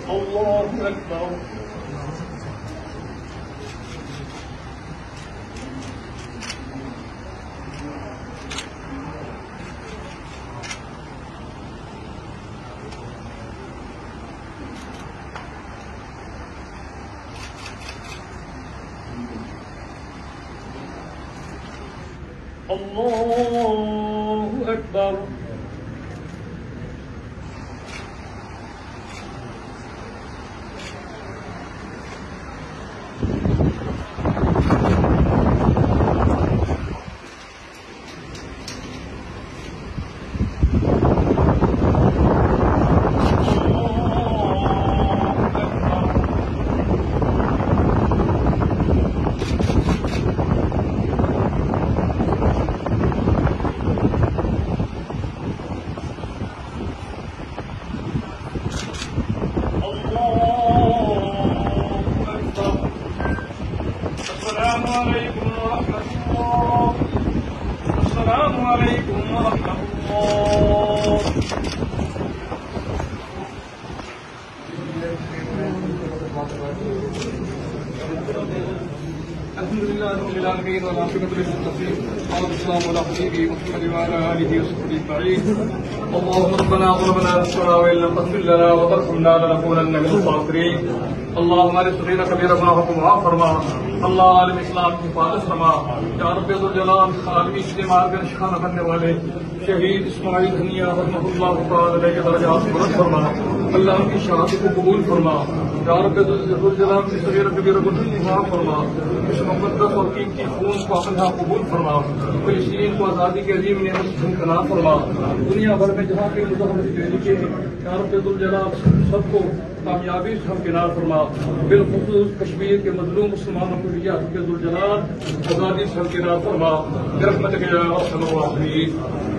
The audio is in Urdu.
الله أكبر الله أكبر السلام عليكم ورحمة الله. السلام عليكم ورحمة الله. الحمد لله رب العالمين والعاقبة للمتقين والسلام على حبيبه محمد وعلى آله وصحبه أجمعين. اللهم ربنا ظلمنا أنفسنا وإن لم تغفر لنا وترحمنا لنكونن من الخاسرين. اللهم ارزق صغيرا كبيرا ما حكمها فرما. اللہ عالم اسلام کی حفاظت فرما. یا رب ذوالجلال عالمی اجتماع کا نشانہ بننے والے شہید اسماعیل ہنیہ رحمہ اللہ تعالی علیہ کے درجات بلند فرما. اللہ ان کی شہادت کو قبول فرما. یا رب ذوالجلال کی صغیرا کبیرا کو معاف فرما. اس مقدس اور قیمتی خون کو اپنا قبول فرما. فلسطین کو آزادی کے عظیم نعمت سے امکنان فرما. دنیا بھر میں جہاں کے مزاحمت کے یا رب ذوالجلال سب کو کامیابی سے ہمکنار فرما. بالخصوص کشمیر کے مظلوم مسلمانوں کو بھی ذوالجلال آزادی سے ہمکنار فرما. برحمتک یا ارحم الراحمین.